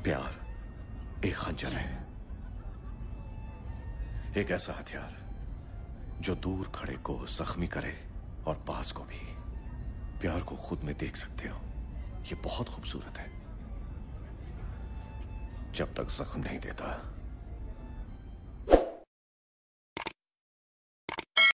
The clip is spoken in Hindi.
प्यार एक खंजर है, एक ऐसा हथियार जो दूर खड़े को जख्मी करे और पास को भी। प्यार को खुद में देख सकते हो, ये बहुत खूबसूरत है। जब तक जख्म नहीं देता